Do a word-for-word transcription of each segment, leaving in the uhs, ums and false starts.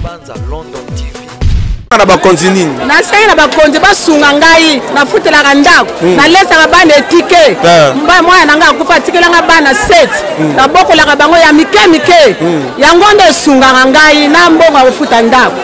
na ba continue na sai na ba konje ba sunga ngai na futela kandako na lesa ka bana etike mba moya nanga kufa tikela nga bana set na boko la ka bango ya mike mike ya ngondo sunga ngai na mbonga ufuta ndako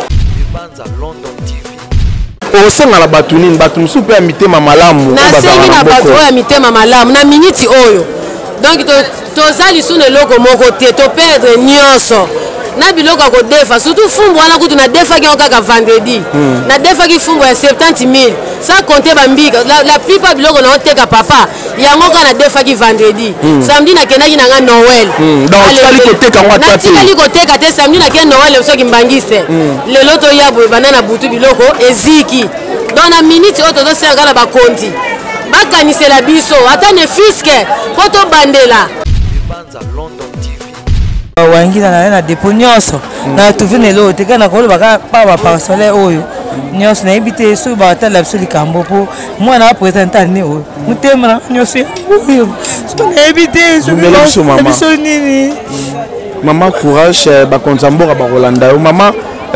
o senga la batunini batu super ya mitema malamu na sengi na batu ya mitema malamu na minute oyo donc to tozali sous le logo moko te to perdre nyonso na biloko ko defa surtout fumbu wana kutu na defa ki okaka vendredi mm. na defa ki fumbu ya soixante mille sans compter bambika la, la plupart biloko na oteka papa yango ka na defa ki vendredi mm. samedi na kenaki na nga Noël mm. donc tikali ko teka ngwa tate na tikali ko teka te samedi na ken Noël soki mbangise mm. lelo to yabo banana butu biloko eziki donc na minute oto to senga na bakonti bakanisela biso ata ne fiske poto bandela wangi na na depo nyonso na tuvene lo te kana ko baka pa ba parcelle oyo nyonso na ibite so ba ta la biso likambo po mwana representant ni oyo mutema nyonso oyo so na ibite so na biso nini mama courage ba konzambora ba Rolanda yo mama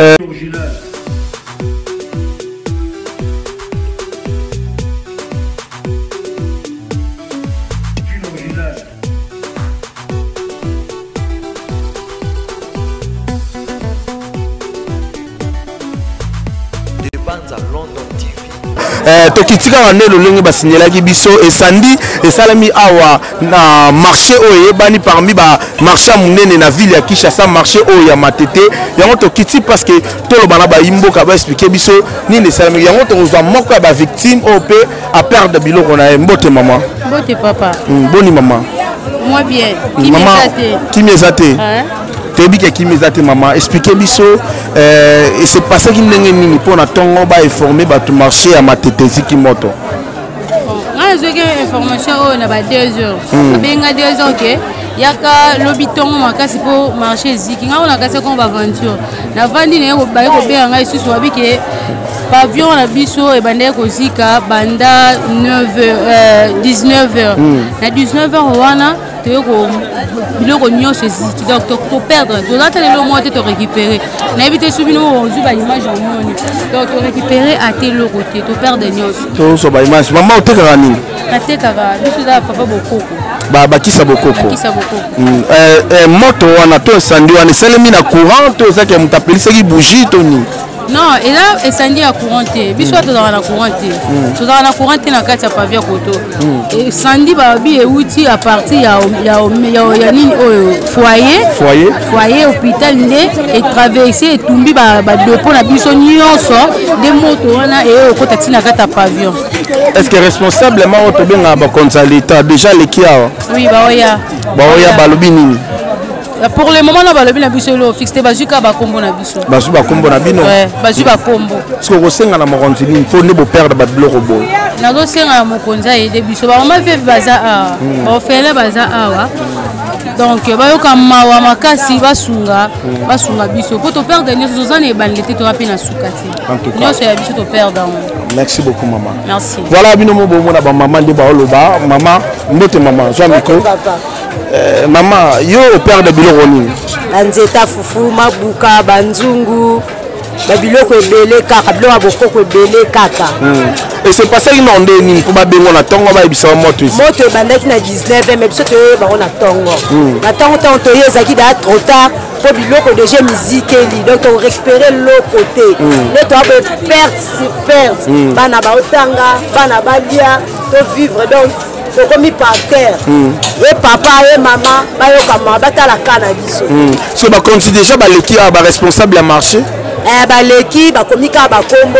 tokitika wane lolenge basignelaki biso esandi esalami awa na marché oyo ebani parmi ba marché munene na ville ya Kinshasa marché oyo ya Matete yango tokiti parce que toloba na ba imboka ba expliquer biso nini esalami yango tokozwa moko ya ba victime o pe a perdre biloko na mbote mama mbote papa mm, boni mama moi bien qui m'ezate tebi ke kimezate maman expliquer biso euh et c'est passé qui ndenge nini pour na tongo ba informer ba tout marché à Matete ziki moto nga zoke information o na ba deux heures benga deux heures ke yaka lobitongo makasi po marché ziki nga ona kase ko ba aventure na vandi ne ko ba ko be nga isusu wabike pavillon na biso e bande ko zika banda neuf heures dix-neuf heures na dix-neuf heures wana teko biloko nyonso eziki donc to perdre tozata lelo mo te to récupérer na éviter subino ozu ba image en moni donc to récupérer à tel côté to perdre nyonso to so ba image maman otekaka nini atekaka biso da papa bokoko ba bakisa bokoko bakisa bokoko euh euh moto wana to sandi wana selemi na courant to zaki mutapelisa ki bougie to ni non et là incendie à courant te biso to dans la courant te to dans la courant te na kati ya pavia koto et incendie ba bi e outil à partir ya ya ya nini foyer foyer foyer hôpital ndé et traverser et tumbi ba ba dépôt na biso nyonso de moto wana et au kota tina kata pavillon est-ce que responsablement to benga ba konza l'état déjà les kia oui ba oya ba oya ba lobi nini pour le moment na balobi na biso lo fixé bazuka ba kombo na biso bazu ba kombo na bino ouais bazu ba kombo ce ko senga na mokonzi ni pour ne bo perdre ba biloko bo na go senga mokonza ide biso ba mama fe baza a ba fele baza awa donc bayoka mawa makasi basunga basunga biso pour to perdre nyonso zozana e banlete to rapina sukati nyonso ya biso to perdre. Merci beaucoup maman. Merci. Voilà bino mo bo mona ba maman de ba oloba maman mbote maman zo miko Euh, maman, yo au père de biloko nini? Nzeta fufu mabuka banzungu ba biloko ebele kaka biloko bokoko ebele kaka. Et c'est passé inondé nini pour ba bengo na tongo ba ebisa moto ici. Moto bandaki na dix-neuf mais biso to ba na tongo. Na tongo tongo to yezaki da trop tard pour biloko déjà musique li donc on récupérer l'autre côté. Le to ba perte c'est perte. Bana ba otanga, bana ba dia to vivre donc comme par terre et papa et maman bayoka mabata la kana biso so ba konti déjà ba leki ba responsable à marché eh ba leki ba komika ba kombo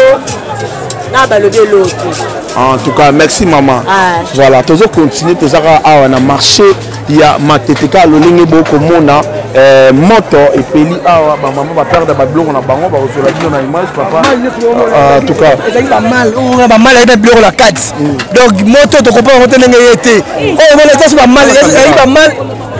na ba lobe l'autre. En tout cas merci maman. Ah. Voilà toujours continuer toujours à na marché il y a Matete ka lolingi boko mona euh moto et peli awa ba maman ba perdre ba bloko na bango ba osola bino na image papa. En tout cas c'est pas mal on va mal avec bloko la quatre donc moto to comprendre on tenenge yete oh on va ça pas mal c'est pas mal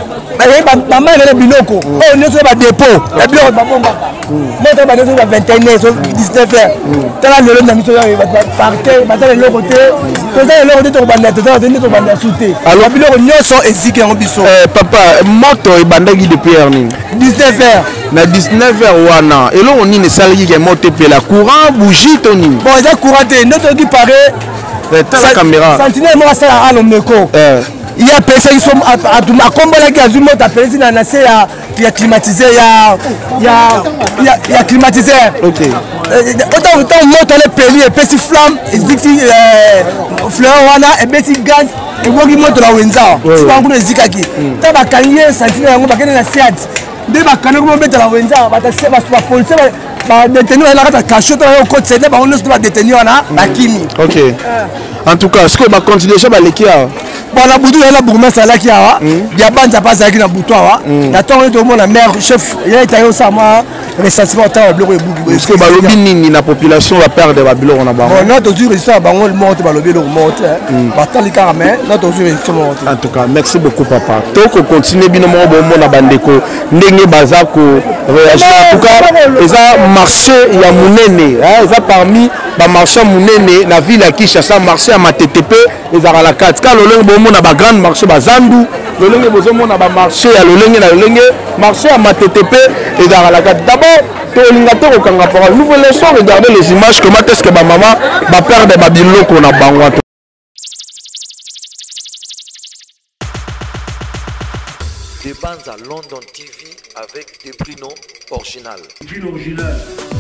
maman est biloko oh nous sommes à dépôt et bien on va bomba moi ba nous vingt et un so dix-neuf heures tala le na miso ya parquet batale le côté tozala le côté to banda tozala to banda souté alors biloko nyonso eziki yango biso papa moto ebandaki depuis heure nini dix-neuf heures na dix-neuf heures wana eloko nini esalaki ke moto epela courant bougie to nini bon eza courant te ndoto ki pare tala caméra sentinelle mo asala alo meko il y a personne qui sont à à combattre qui a zoomé ta personne dans la c'est il y a climatisé il y a il y a il y a climatisé OK autant autant moto les pays et petit flamme et dit fleur wana et petit gaz et bogi moto la wenza tu vas nguna zikaki ta ba kanye sentinelle ngo bakene na siad de ba kana ko mbeta la wenza ba ta se ba ba police ba détenu la kata cachot au côté c'est ba on ne doit détenir wana bakimi OK en tout cas est-ce que ba continuer ça ba lekia bon la boutou la bourgmestre là qui a ya banza pas ça qui na boutou wa ya ton to mon mère chef ya itayo ça moi recensement ta bloc e est-ce que ba lobi nini na population va perdre ba biloko na ba bon notre jour ça ba ngol monte ba lobi le monte ba tali carmen notre jour ça monte en tout cas merci beaucoup papa to ko continuer bino mo bo mo na bandeko ndenge baza ko réagir en tout cas eza marché ya munene eza parmi ba marché munene na ville ya Kinshasa marché ya Matetepe ezara la carte ka lolenge bo mo na ba grande marché ba Zandu lolenge bozo mo na ba marché ya lolenge na lolenge marché ya Matetepe ezara la carte d'abord tolinga to kokanga parole nous voulons laisser regarder les images comment est-ce que ba maman ba perdre ba biloko na bango. Des bandes à London T V avec des Bruno original. Bruno original.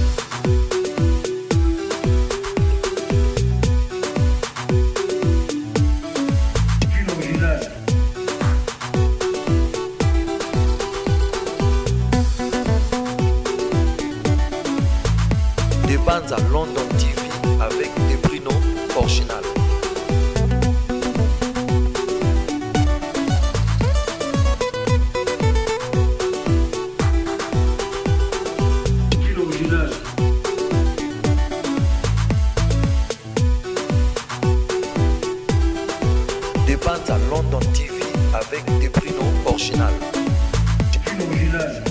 Bruno original. Des bandes à London T V avec des Bruno original. Des bandes à London T V avec des Bruno original. Bruno original.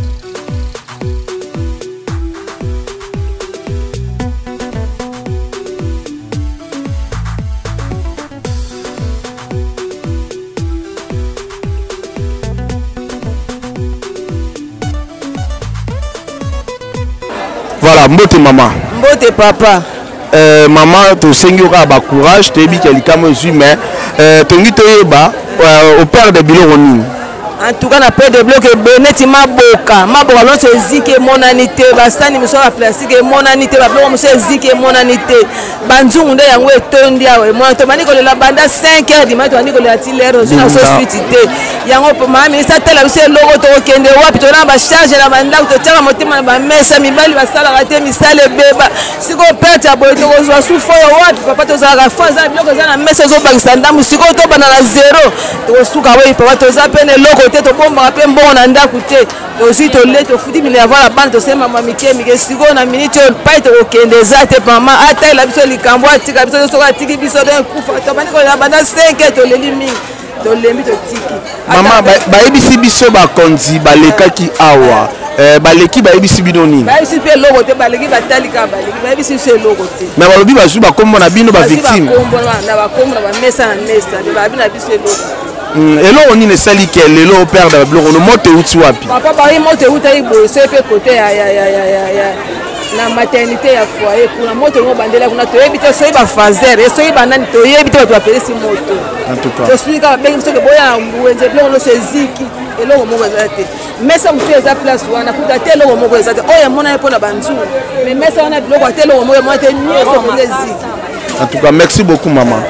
Voilà, mbote maman. Mbote papa. Euh, maman, tu sais qu'il y aura courage, tu es bien quelqu'un qui mais tu es bien au père de Bilo Ronin. En tout cas, on a pas de bloc et Benetti Maboka. Maboka, non, c'est zik et monanité. Bastani, nous sommes à plastique et monanité. Bablo, nous sommes zik et monanité. Banjou, on est en way tondia. Moi, on m'a dit que la bande cinq heures du matin, on dit que la tiller aux gens société. Yango pour ma mais ça tel c'est logo to kende wapi to na ba charge la banda to tala motima ba mesa mibali ba sala raté misale beba. Siko perte ya boy to zo sufo wapi papa to za ga faza biloko za na mesa zo bangisa ndamu siko to bana la zéro. To suka we papa to za pene logo te to bomba pe mbona ndaku te to si to le to futi mine avoir la bande to sema mama mike mike siko na minute pa to kende za te mama ata la biso likambo atika biso so ka tiki biso de kufa to bani ko la banda cinq to le limi to lembi to tiki mama ba ebisi biso ba konzi ba lekaki awa eh ba leki ba ebisi bino nini ba ebisi pe logo te ba leki ba talika ba leki ba ebisi se logo te mais ba lobi ba zu ba kombo na bino ba victime ba kombo na ba kombo na ba mesa na mesa de ba bina biso logo eloko nini esali ke lelo perdre biloko no moto euti wapi papa bari moto euti iboye so pe côté ya ya ya ya ya na maternité ya foyer kuna moto ngo bandela kuna toyebi te so iba fazer so iba nani toyebi te to apelesi moto en tout cas to suika bengi so ke boya mwenze biloko no seziki eloko moko ezate mesa mtu eza place wana kuta te eloko moko ezate oya mona mpona banzu mais mesa wana biloko te eloko moko mona te mieux so moko eziki en tout cas merci beaucoup maman.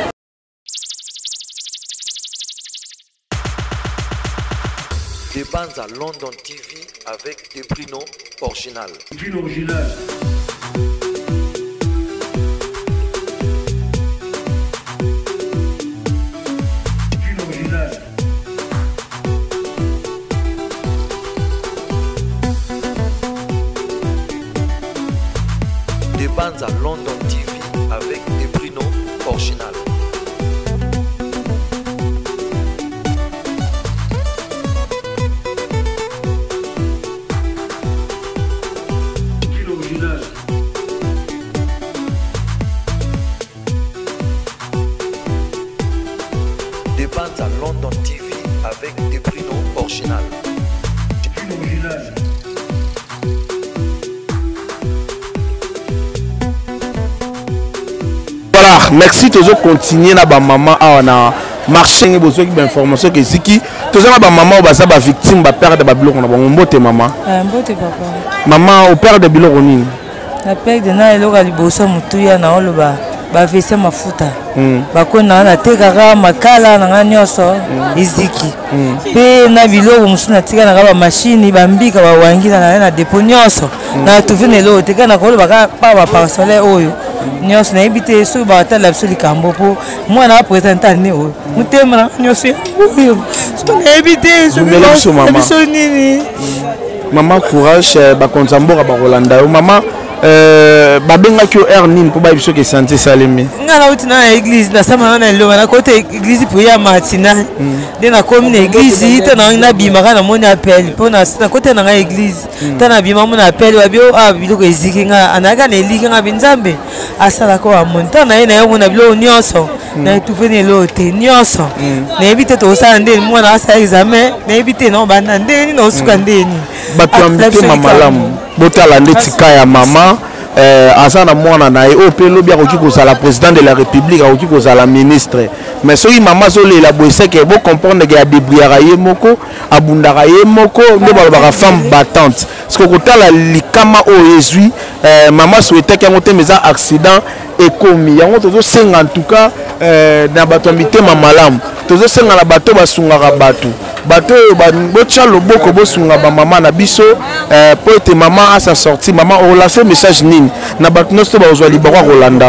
Des bandes à London T V avec des Bruno original. Bruno original. Bruno original. Des bandes à London T V avec des Bruno original. original. Film original. Voilà, merci toujours continuer na ba maman a na marché ngi besoin de information que ziki toujours ba maman o baza ba victime ba perdre ba biloko na bango mbote maman. Ah mbote papa. Maman o perdre biloko nini? Na perdre na eloko liboso mutuya na oloba ba vese mafuta. Ba kona na tekaka makala na nganyoso iziki. Pe na biloko musuna tika na ba machine ba mbika ba wangila na na depo nyoso. Na tuvene lo tika na koloba ka pa ba parcelle oyo. Nyos na ebite so ba ta la soli kambo po moi na présenter ne o mutema nyos so na ebite so biso nini maman courage ba konzambora ba Rolanda maman euh babenga ki er nini po ba biso ke santé salemi ngala uti na église na sama na lo na côté église pour ya matina de na commune église ita na na bima kana moni appel po na na côté na église ta na bima moni appel wa bio a biloko eziki nga anaka na eliki nga binzambe asala ko amonta na ina yango na bilo nyonso na tufene lo te nyonso na ebite to sala ndeni mwana asa examen na ebite no banda ndeni no suka ndeni bato ambite mamalamu botala ndeti ka ya mama euh azana mwana na e o pe lobi akoki kozala président de la république akoki kozala ministre mais soki mama zolela boyese ke bo comprendre que ya débrouillera ye moko abundaka ye moko nde balobaka femme battante parce que kotala likama oyo ezwi euh mama souhaitait que yango te mais accident ekomi yango tozosenga en tout cas euh na bato ya mitema malamu tozosenga na bato basungaka bato bato botya loboko bosunga ba mama na biso euh po ete mama a sa sortie mama o la fait message nini na bato nosto ba ozwa liboko Rolanda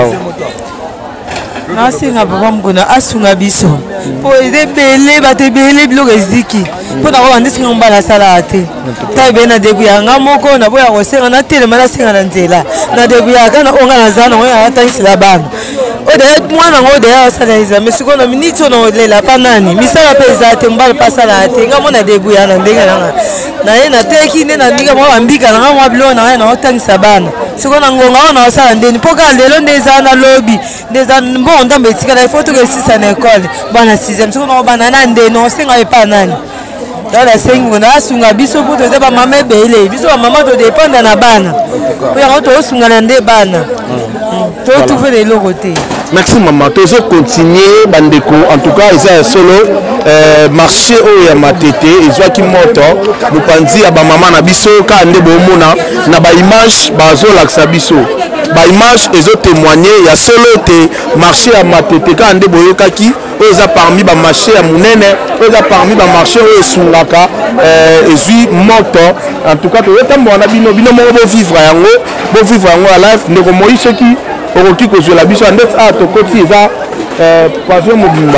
na singa papa mkona asunga biso po ebele bato ebele biloko eziki po na ko ndisinga mbala sala ate ta be na debu ya nga moko na boya kosenga na telema na singa na nzela na debu ya kana onga na zana oya atanisila bana ode mwana ngo de asala examen siko na minito na lela pa nani misala peza te mbala pasala ate nga mona debu ya na ndenga na na ye na teki ne na ndinga mo ambika na nga mo bilo na na otanisa bana siko na ngonga ona osala ndeni po ka lelo ndeza na lobby ndeza mbo ndambe etika na ifoto ke sisa na école bana sixième siko na bana na ndeni osenga epa nani dala sengo na asunga biso po toza ba mama ebele biso ba mama to dépendre na bana po yango to osunga na nde bana to tout fait les logotés. Merci maman, toujours continuer bandeko en tout cas ils ont solo euh, marché au ya matete ils ont qui moto nous panzi à ba maman na biso ka nde bomona na ba image bazo laksa biso ba image ils ont témoigné il y a solo te marché à matete ka nde boyoka ki oza parmi ba marché ya munene oza parmi ba marché o sungaka euh ezui moto en tout cas to yotambo na bino bino mo bo vivre yango bo vivre yango à life ndeko moïse ki okoki kozwela biso andeti a tokoti eza pavio mobimba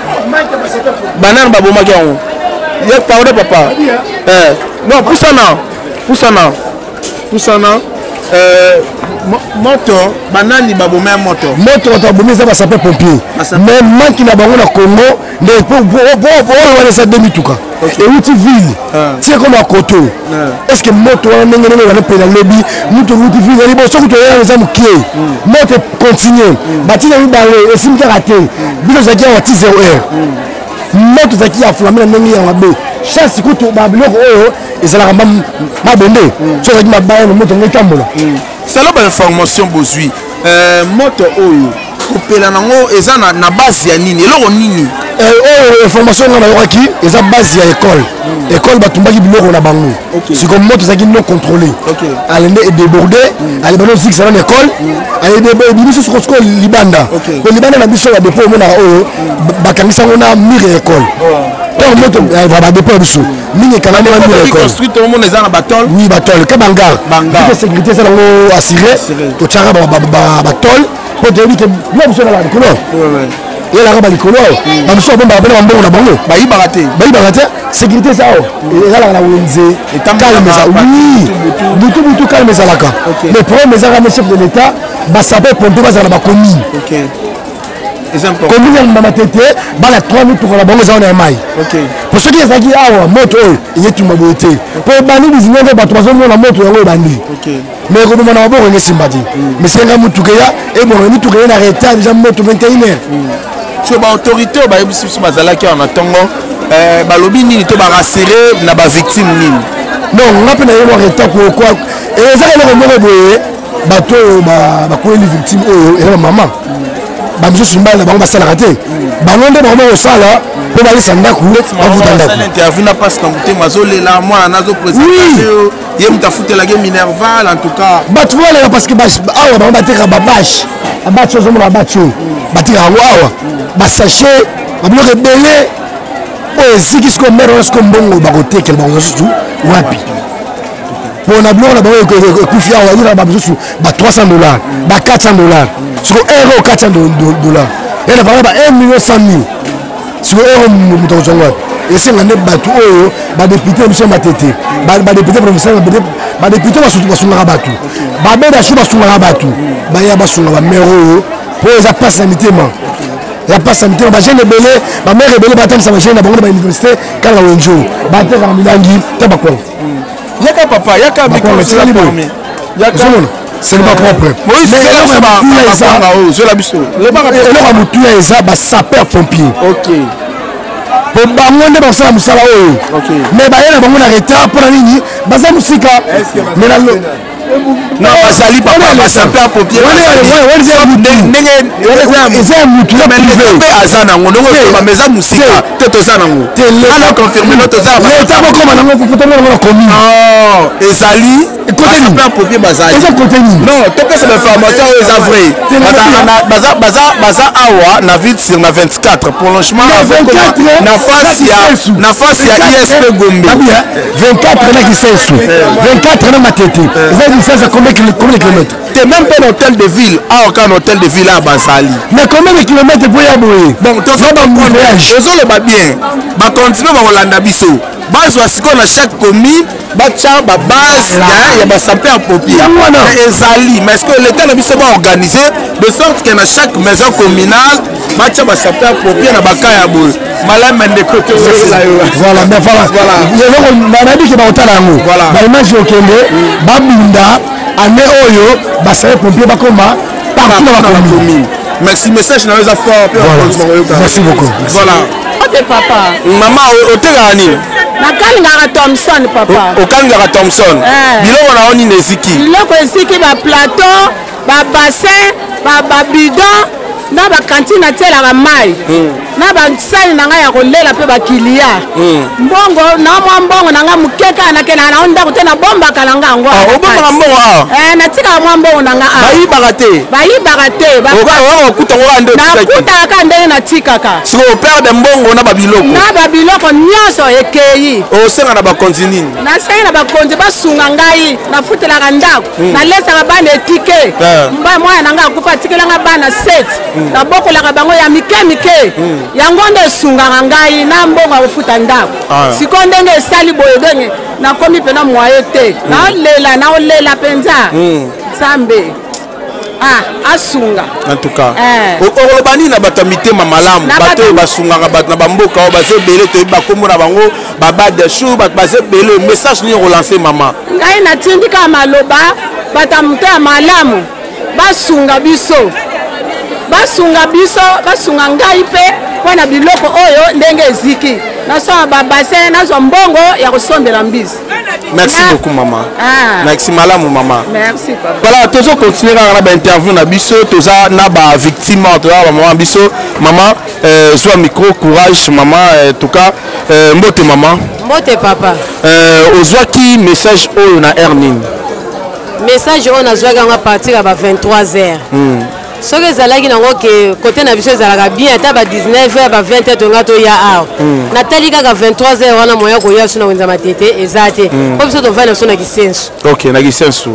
banane babomaki yango ye pardon papa non pusana pusana pusana moto banani baboma moto moto bato babomi eza basape pompier mais manki na bango na Congo nde oyo wana eza de mituka euti ville tie comme à koto est ce que moto wana ndenge ndenge wana pena lobi moto euti ville ali bo soki toyana eza mokie moto continue batina mibale esimbi kaka te biso ezalaki awa ti zéro heure moto ezalaki ya flame na ndenge ya mabe chance kutu babiloko oyo ezalaka mabende so ezalaki mabaya na moto ngo etambola selo ba information bozwi moto oyo kopela nango eza na base ya nini eloko nini oyo information nga nayokaki eza base ya école école batumbaki biloko na bango siko moto ezalaki non contrôlé alende edébordé alebano zigisa na école ayebi biso sokosiko libanda po libanda na biso ya depo omonaka oyo bakangisango na mire ya école donc moto badepo ya biso mingi ekangami na mire ya école oui batole ka bangar ike sécurité eza nango assuré totiaka batole po toyebi ke bilo biso na balikolo yelaka balikolo babiso babomba bapena bambongo na bango bayibaka te bayibaka te sécurité eza awa ezalaka na wenze calme eza oui butu butu calme ezalaka mais problème ezalaka na chef de l'état basape pompe bazala na bacommune commune ya Matete bana trois mille tokola bango eza wana ya mai po soki ezalaki awa moto oyo eyetumba boye te po ebandi bizinenge bato bazomona moto yango ebandi mais koboma na maboko enge esimba te mais senga motuka ya ebonga mituka ye na retard déjà moto vingt et une heures sur ba autorité ba yebisi biso bazalaki en atongo euh balobi nini to ba rassurer na ba victime nini. Non, nga pe na yebo reta ko quoi et ça le moko boye bato ba ba ko ni victime oyo et maman. Ba biso simba na bango basala raté. Bango nde bango osala po ba lisa ndaku avuta ndaku. Ça interview na passe na muté mazolela moi nazo présenter ye mutafutela ke Minerval en tout cas. Bato voilà parce que ba awa bango bateka ba bâche. Ba bâche zo mo ba bâche. Bateka awa ba sachet ba bloque belé. Oh, si qui se commet lorsque mbongo bagote quel bango surtout wapi. Pour na bloque na bango ko kufia wa ira ba biso ba trois cents dollars, ba quatre cents dollars. Sur euro quatre cents dollars. Et la valeur un million cent mille. Sur euro muto zongo. Et c'est ngane batu oyo ba député monsieur Matete. Ba ba député professeur ba député ba surtout ba sunga batu. Ba beda shu ba sunga batu. Ba ya ba sunga ba mero pour ça passe sanitairement. Il n'y a pas de santé, les gens rebellés, ma mère rebellée, ça va gêner dans l'université, quand on a un jour, il y a un milangi, il y a un papa, il y a un micro, c'est la première. C'est pas propre. Oui, c'est ça, c'est la biseau. Le bar a moutu à Eza, bah sapeur pompier. Ok. Pour bangon de basala musala oyo. Ok. Mais bah y'a bangon arrêté pour la ligne, baza musika. Mais là non, Bazali papa, ma sapeur pompier. Ouais, ouais, ouais, c'est moutu. C'est moutu. Mais le fait azana, on ne mais ça musika. Toto zanango. On a confirmé notre zana. Mais t'as pas comment on a fait tout le commis. Non, Ezali. Sapeur pompier Bazali. Non, tout que c'est l'information est vraie. Baza baza baza awa na ville sur na vingt-quatre pour logement avec na face ya na face ya I S P Gombe. vingt-quatre na qui sensu. vingt-quatre na matete. Ça ça combien de kilomètres? T'es même pas un hôtel de ville. Ah, aucun hôtel de ville à Bazali. Mais combien de kilomètres pour y abouiller? Bon, tu vas pas voyage. Les autres va bien. Va continuer à Hollanda biso. Base wasiko na chaque commune, ba tcha ba base, il y a ba sapeur pompier. Ezali, mais est-ce que l'état na biso va organiser de sorte que na chaque maison communale, ba tcha ba sapeur pompier na ba kaya boule. Malin mende côté voilà, mais voilà. Voilà. Il y a dit que ba otala ngo. Voilà. Ba image okende, ba bunda ane oyo ba sapeur pompier ba koma partout dans la commune. Merci, message na les affaires. Merci beaucoup. Voilà. De papa. Maman, otela nini? Nakalingaka Thompson papa. Okalingaka Thompson. Biloko na oni neziki. Biloko eziki ba plateau, ba bassin, ba ba bidon, na ba cantine atelaka mai. Na ba sali na ngai ya kolela pe ba kilia. Mbongo na mwa mbongo na ngai mukeka na kena na onda kutena bomba kalanga ngo. Ah, obonga mbongo ah. Eh na tika mwa mbongo na ngai. Bayi bagate. Bayi bagate. Ba ba kuta ngo ande. Na kuta ka ndenge na tikaka. Siko perdre mbongo na ba biloko. Na ba biloko nyonso ekeyi. O senga na ba continue. Na senga na ba konzi ba sunga ngai na futelaka ndako. Na lesa ba bana etike. Mba mwana na ngai akufa tikelanga bana sept. Na bokolaka bango ya mike mike. Yango nde sungaka ngai na mbongo afuta ndako. Siko ndenge esali boye ndenge nakomi pena moye te. Na lela na olela penza. Nzambe. Ah, asunga. En tout cas. O robani na batamite mamalamu, bato basungaka bato na bamboka o bazo belé to ba komona bango baba de chou ba bazo belé message ni relancer maman. Ngai na tindika maloba batamite malamu. Basunga biso. Basunga biso, basunga ngai pe wana biloko oyo ndenge eziki. Naso ba bassin nazo mbongo ya kosombela mbisi. Merci beaucoup maman. Ah. Merci malamu maman. Merci papa. Voilà, toujours continuer à la interview na biso, toza na ba victime, toza ba maman biso, maman euh soit micro courage maman en tout cas euh mbote maman. Mbote papa. Euh ozwaki message oyo na Ernin. Message on a zwaka à partir à vingt-trois heures. Mm. Ce que ezalaki nango ke côté na biso ezalaka bien ata ba dix-neuf heures ba vingt heures tonga to ya awa natali kaka vingt-trois heures wana moya koya so na wenza matete ezate po biso to vana so na kisensu. OK na kisensu.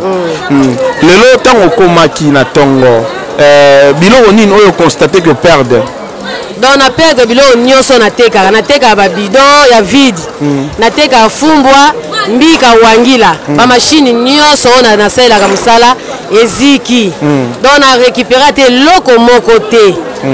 Lelo tango komaki na tongo euh biloko nini oyo constater que perdre. Donc na perdre biloko nyonso na teka na teka ba bidon ya vide na teka fumbwa mbika wangila ba machine nyonso na na sala ka musala eziki donc na récupérer te loko moko te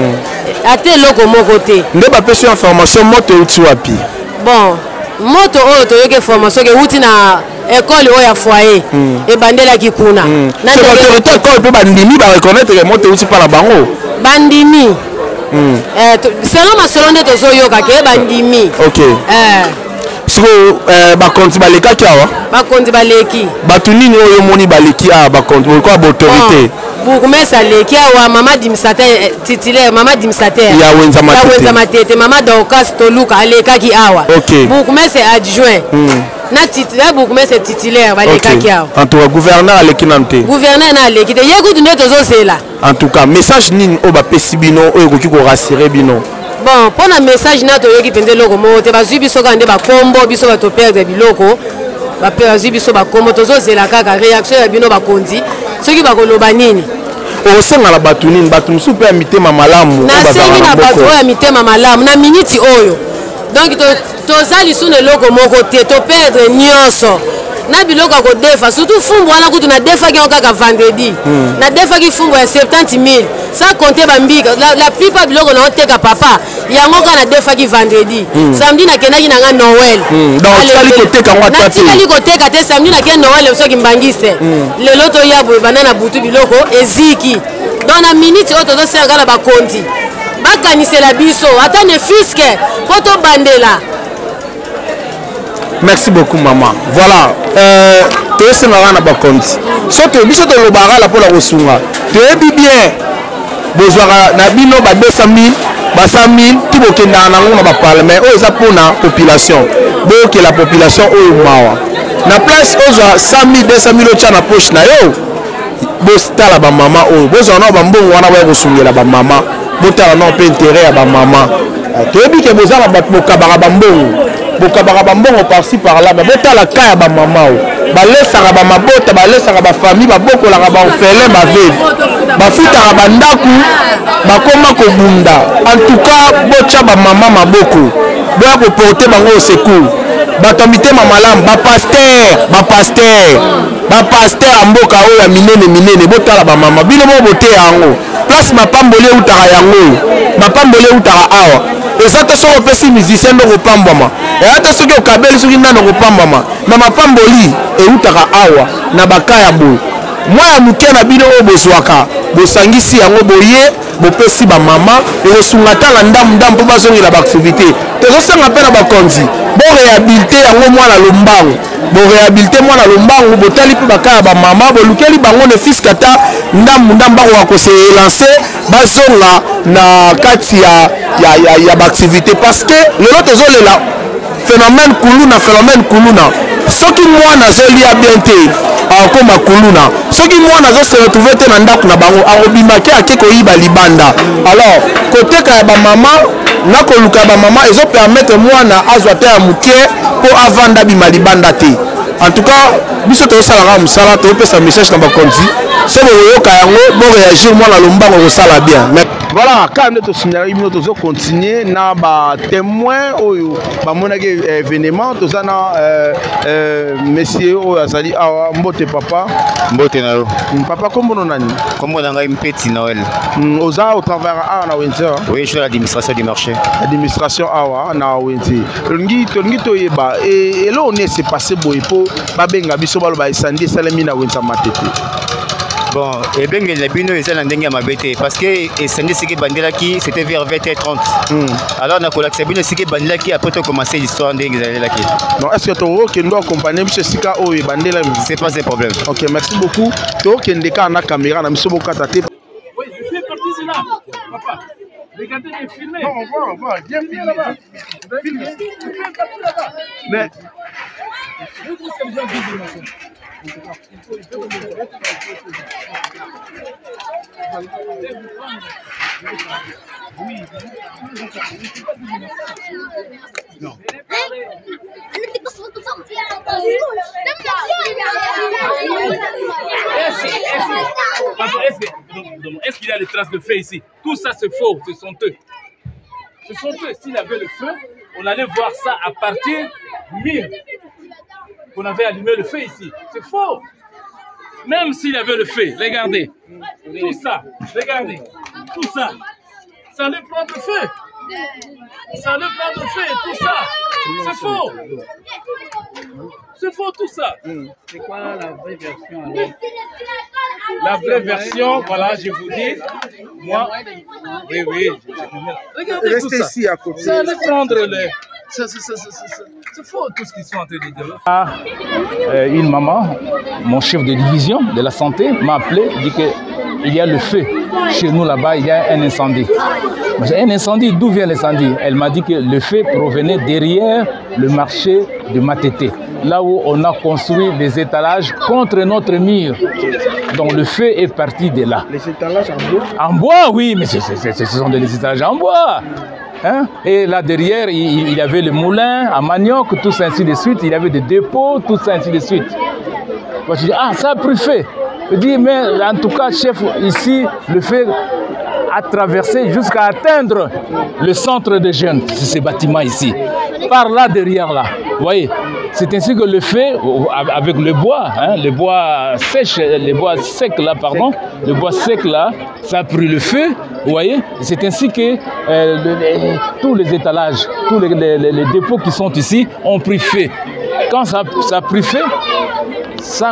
ate loko moko te nde ba pesa information moto uti wapi. Bon moto oyo to yoke formation ke uti na école oyo ya foyer e bandela ki kuna na autorité ko pe bandimi ba reconnaître que moto uti pa na bango bandimi selon masolo nde tozoyoka ke bandimi. Ok. Siko bakonzi balekaki awa? Bakonzi baleki. Bato nini oyo omoni baleki awa bakonzi bolikoa baautorité? Bourgmestre aleki awa mama administrateur titulaire mama administrateur ya Wenza Matete. Ya Wenza Matete mama Dorcas Toluka alekaki awa. Ok. Bourgmestre adjoint. Na titulaire bourgmestre titulaire balekaki awa. En tout cas gouverneur aleki nante. Gouverneur na aleki te yekutu nde tozosela. En tout cas message nini o bapesi bino oyo koki ko rassurer bino? Bon, pour la message na toyoki pende loko mo te bazwi biso kande ba kombo biso ba to perdre biloko ba bazwi biso ba kombo tozozela kaka réaction ya bino bakonzi soki bakoloba nini osenga la bato nini bato musu pe ya mitema malamu nasengi na bato ya mitema malamu na miniti oyo donc toza lisusu eloko moko te to perdre nyonso na biloko ya kodefa surtout fumbu wana kutu na defaki yango kaka vendredi na defaki fumbu ya septante mille sans compter bambika la plupart biloko na oteka papa yango kaka na defaki vendredi samedi nakendaki nanga noel natikali koteka te samedi nakende noel soki mbangise lelo toya boye banda na butu biloko eziki donc na minute oyo tozosenga kaka na bakonzi bakanisela biso ata ne fiske mpo tobandela. Merci beaucoup maman. Voilà. Euh, tu es sénara na bakonzi. Soto biso to lobara la pour la kosunga. Tu es bien. Bozwara na bino ba deux cent mille, ba cent mille, tout boke na na ngona ba parlement. O eza pour na population. Bo que la population o mawa. Na place oza cent mille, deux cent mille o na poche na yo. Bo stala ba mama o. Bozwa na ba mbongo wana wa kosungela ba mama. Bo tala na pe intérêt ya ba mama. Tu es bien que bozala ba kabara ba mbongo. Bokabaka bambongo par-ci par-là mais botala ka ya bamama o balesaka bamabota balesaka bafamille babokolaka baorphelin baveve bafutaka bandaku bakoma kobunda en tout cas botia bamama maboko boya koporte bango au secours bato mitema malamu bapaster bapaster bapaster ya mboka oyo ya minene minene botala bamama bino mo boteya yango place mapamboli eutaka yango mapamboli eutaka awa eza te soki opesi musicien ndo kopambwama eya te soki okabeli soki nano kopambwama na mapamboli eutaka awa na bakaya boye mwa ya moke na bino oyo bozwaka bosangisi yango boye bopesi bamama ekosunga tala ndamu ndamu mpo bazongela baaktivité tozosanga mpe na bakonzi boréhabilite yango mwana lombango boréhabilite mwana lombango botali mpe bakaya bamama bolukeli bango ne fiske ata ndamu ndamu bakoka kose elance bazonga na kati ya, ya, ya, ya baaktivité parce que lelo tozolela phénomène kuluna phénomène kuluna soki mwana azolia bien te akoma kuluna soki mwana azose retrouve te na ndako na bango akobimaki ake koyiba libanda alors koteka ya bamama na koluka ya bamama ezopermettre mwana azwa te ya moke mpo avanda bima libanda te en tout cas biso tozosalaka mosala topesa message na bakonzi so boyoka yango boréagir mwana lombango kosala bien. Voilà, quand nous avons continué, nous avons témoin bamonaki événement, nous avons monsieur Azali Awa Mbote papa. Mbote nalo. Papa comment on a dit? Comment on a Mpeti Noël. Oza au travers Awa na Winter. Oui, je suis à l'administration du marché. Administration Awa na Winter. Longi tongi toyeba et là on est c'est passé boipo babenga biso balo ba isandi salami na Winter Matete. Bon, et bien les bino ils sont en dengue ma bête parce que et samedi c'est que bandela qui c'était vers vingt heures trente. Mm. Alors on a collé bino c'est que bandela qui après tout commencer l'histoire dengue là qui. Non, est-ce que ton rôle qui doit accompagner monsieur Sika o et bandela c'est pas un problème. OK, merci beaucoup. To qui ndeka na caméra na monsieur Bokata te. Oui, je fais partie de là. Papa. Regardez les filmer. Non, on voit, on voit, bien filmer là-bas. Filmer. Mais non. Est-ce qu'il y a des traces de feu ici? Tout ça c'est faux, ce sont eux. Ce sont eux. S'il avait le feu, on allait voir ça à partir mille. On avait allumé le feu ici. C'est faux. Même s'il avait le feu, regardez. Tout ça, regardez. Tout ça. Ça allait prendre le feu. Ça allait prendre le feu, tout ça. C'est faux. C'est faux tout ça. C'est quoi la vraie version alors? La vraie version, voilà, je vous dis. Moi, oui, oui. Regardez Restez tout ça. Ici à côté. Ça allait prendre les... C'est faux tout ce qu'ils sont en train de dire. Ah, euh, une maman, mon chef de division de la santé, m'a appelé, dit qu'il y a le feu. Chez nous là-bas, il y a un incendie. Un incendie, d'où vient l'incendie? Elle m'a dit que le feu provenait derrière le marché de Matete, là où on a construit des étalages contre notre mur. Donc le feu est parti de là. Les étalages en bois? En bois, oui, mais ce sont des étalages en bois. Hein? Et là derrière, il, il y avait le moulin à manioc, tout ça ainsi de suite. Il y avait des dépôts, tout ça ainsi de suite. Moi, je dis, ah, ça a pris feu. Je dis, mais en tout cas, chef, ici, le feu a traversé jusqu'à atteindre le centre de jeunes, ces bâtiments ici. Par là, derrière là. Vous voyez, c'est ainsi que le feu, avec le bois, hein, le bois sèche, le bois sec là, pardon, le bois sec là, ça a pris le feu, vous voyez. C'est ainsi que euh, le, les, tous les étalages, tous les, les, les dépôts qui sont ici ont pris feu. Quand ça, ça a pris feu, ça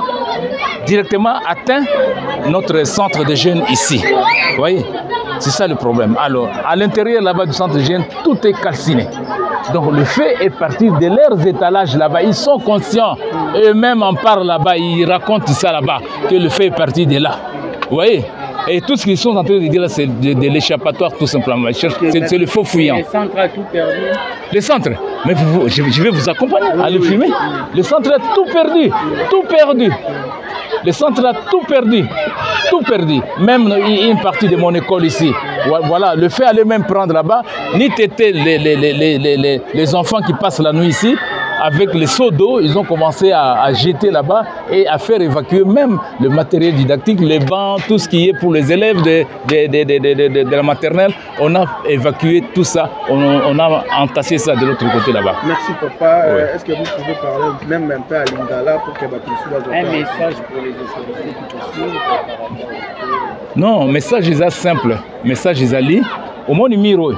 a directement atteint notre centre de jeunes ici. Vous voyez, c'est ça le problème. Alors, à l'intérieur là-bas du centre de jeunes, tout est calciné. Donc le feu est parti de leurs étalages là-bas. Ils sont conscients. Eux-mêmes en parlent là-bas. Ils racontent ça là-bas, que le feu est parti de là. Vous voyez? Et tout ce qu'ils sont en train de dire là, c'est de, de l'échappatoire tout simplement. C'est le faux fouillant. Les centres a tout perdu. Les centres? Mais vous, je, je vais vous accompagner à le filmer. Le centre a tout perdu. Tout perdu. Le centre a tout perdu. Tout perdu. Même une partie de mon école ici. Voilà, le feu allait même prendre là-bas. Ni t'étais les, les, les, les, les, les enfants qui passent la nuit ici. Avec les seaux d'eau, ils ont commencé à, à jeter là-bas et à faire évacuer même le matériel didactique, les bancs, tout ce qui est pour les élèves de, de, de, de, de, de, de la maternelle. On a évacué tout ça, on, on a entassé ça de l'autre côté là-bas. Merci papa. Ouais. Euh, Est-ce que vous pouvez parler même un peu à Lingala pour que Bapisou un message pour les autorités qui poursuivent par rapport au... Non, message est simple. Message est ali. Au moins numéro.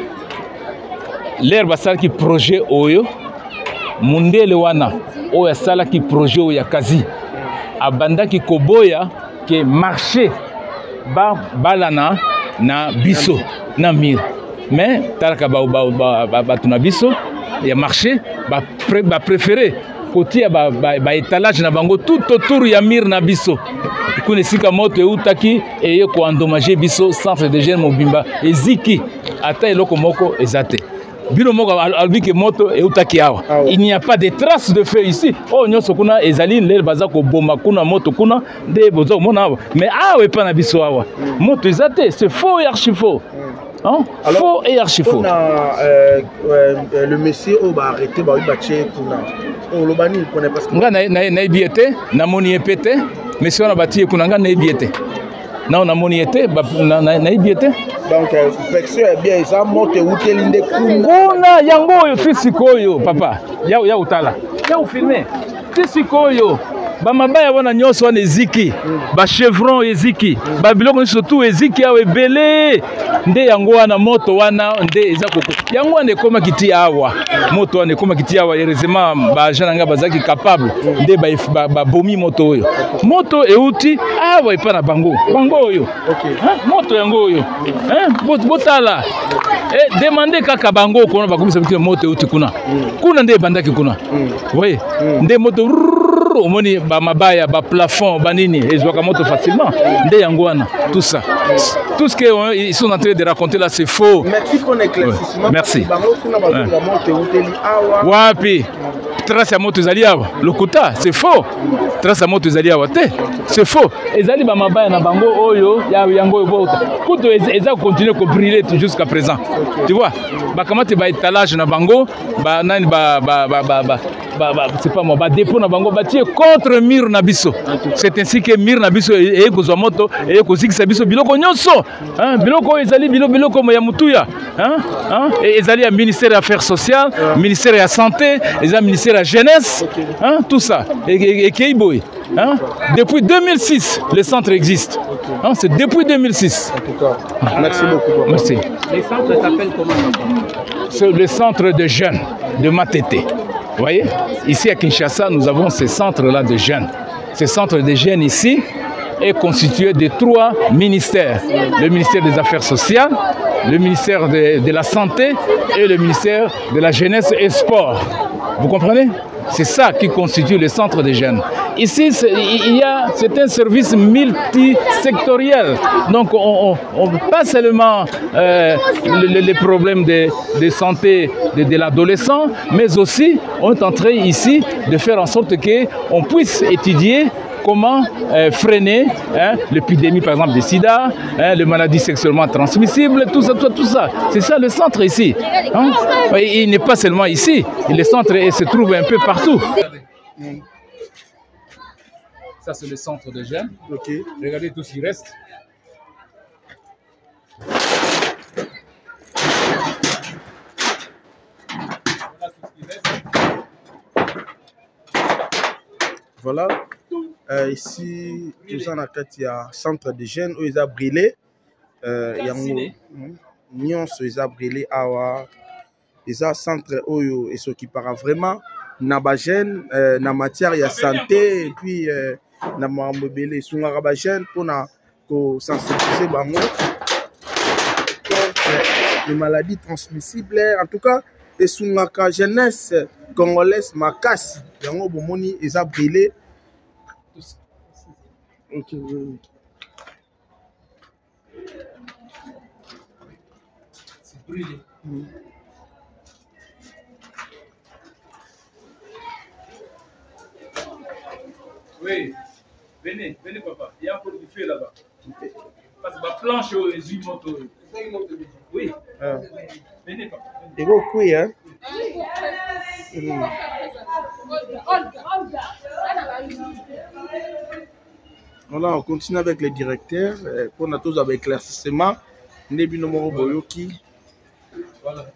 L'air basal qui projet oyo. Mundele wana oya sala ki projet oya kazi abanda ki koboya ke marché ba balana na biso na mir mais talaka ba ba ba, ba tuna biso ya marché ba pré, ba préféré côté ba, ba, ba étalage na bango tout autour ya mir na biso kuna sika moto eutaki eye ko endommager biso centre de jeunes mobimba eziki ata eloko moko ezate. Moto il n'y a pas de traces de feu ici. Oh, nous sommes là, ezali le bazako boma kuna moto kuna de bozo mona. Mais ah ouais pas na biso awa. Moto ezate, c'est faux et archi faux. Hein? Alors, faux et archi faux. Euh, euh, le monsieur au ba arrêté ba baché kuna. On le bani il connaît parce que nga na na na biete na moni epete monsieur on a bâti kuna nga na biete. Na on a moni ete na na biete. Donc, l'infection est bien, ça monte où tu es l'indé. Kuna yango yo fisikoyo papa. Ya ya utala. Ya ufilme. Fisikoyo. Ba mabaya wana nyoso wana eziki. Ba chevron eziki. Ba biloko surtout eziki awe belé. Nde yango wana moto wana nde eza koko. Yango wana ekoma kiti awa. Moto wana ekoma kiti awa heureusement ba jananga bazaki capable nde ba ba bomi moto oyo. Moto euti awa epa na bango. Bango oyo. OK. Hein? Moto yango oyo. Hein? Botala. Eh demander kaka bango kono ba komisa biti moto euti kuna. Kuna nde bandaki kuna. Oui. Nde moto omoni ba mabaya ba plafond banini ezwaka moto facilement nde yango wana tout ça tout ce qu'ils sont en train de raconter là c'est faux. Merci pour l'éclaircissement. Merci. Wapi trace ya moto ezali awa lokuta c'est faux. Trace ya moto ezali awa te c'est faux. Ezali ba mabaya na bango oyo ya yango ebota kuto eza continuer ko briller jusqu'à présent. Tu vois ba kamate ba étalage na bango ba nani ba ba ba ba Bah, bah, c'est pas moi, bah, dépôt na bango bâti contre Mir Nabiso. C'est ainsi que Mir Nabiso et Gozomoto et Kozik Sabiso Biloko Nyoso. Hein, Biloko Ezali, Bilo Biloko Moyamutuya. Hein, hein, et Ezali à ministère des Affaires sociales, ministère de la Santé, Ezali ministère de la Jeunesse, hein, tout ça. Et Keiboy. Hein? Depuis deux mille six, le centre existe. Hein? C'est depuis deux mille six. En tout cas, merci beaucoup. Merci. Les centres s'appellent comment? C'est le centre de jeunes de Matete. Vous voyez, ici à Kinshasa, nous avons ces centres-là de jeunes. Ces centres de jeunes ici, est constitué de trois ministères. Le ministère des Affaires sociales, le ministère de, de la Santé et le ministère de la Jeunesse et Sport. Vous comprenez? C'est ça qui constitue le centre des jeunes. Ici, il y a, c'est un service multisectoriel. Donc, on, on, on pas seulement euh, les, les problèmes de, de santé de, de l'adolescent, mais aussi on est en train ici de faire en sorte qu'on puisse étudier comment euh, freiner hein, l'épidémie, par exemple, du sida, hein, les maladies sexuellement transmissibles, tout ça, tout, tout ça. C'est ça le centre ici. Hein. Il n'est pas seulement ici, le centre se trouve un peu partout. Ça, c'est le centre des jeunes. Okay. Regardez tout ce qui reste. Voilà. Euh, ici, tout ça, il y a un centre de jeunes où ils ont brûlé. Il y a un ils ont brûlé. Il y a un centre où ils s'occupent vraiment de jeunes, en matière de santé, et puis na mobile sunga ba jeune pona ko sensibiliser bango les maladies transmissibles. En tout cas et sunga ka jeunesse congolaise makasi yango bomoni eza brûlé. OK. C'est brûlé. Mm. Oui, venez, venez papa, il y a encore du feu là-bas. Parce que ma planche est une moto. Oui, ah. Venez papa. Et vous couillez, hein? Mm. Voilà, on continue avec les directeurs pour nous tous avec l'éclaircissement. Nebi Nomoro Boyoki. Voilà.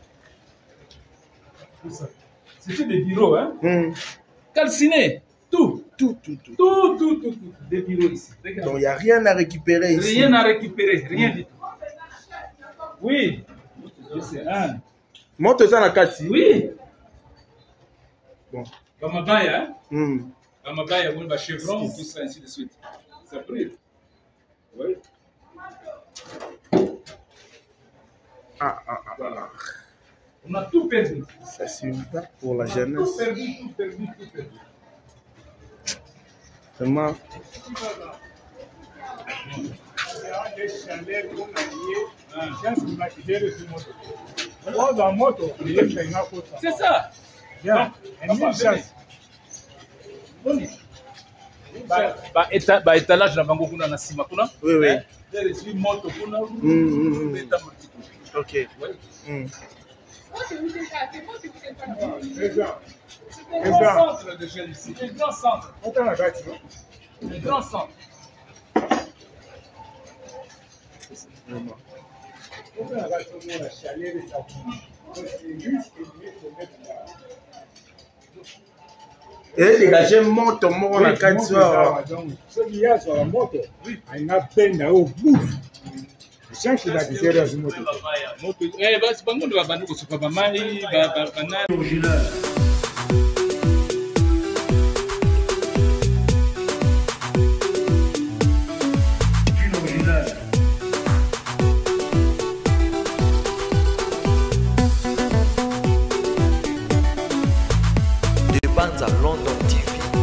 C'était des bureaux, hein? Mm. Calcinés. Tout. Tout, tout, tout. Tout, tout, tout, tout. Des bureaux ici. Regarde. Donc il n'y a rien à récupérer ici. Rien à récupérer, rien du tout. Oui. C'est un. Monte ça la carte. Oui. Bon. Bamabaya, hein? Mm. Bamabaya, on va chevron, tout ça, ainsi de suite. Ça brûle. Oui. Ah, ah, ah, voilà. On a tout perdu. Ça c'est une part pour la jeunesse. Tout perdu, tout perdu, tout perdu. Vraiment. C'est ça. Bien. Bah, étalage na bango kuna na sima kuna. Oui, oui. There is une moto kuna. OK. Mm. Un grand centre de jeunes ici. Un grand centre. Un grand centre. Et dégager moto moko na kati wa. Soki ya sur la moto. Aina penda au bout. Change la différence moto. Moto eh basi bango ndo babandu ko sopa ba mai ba ba banana.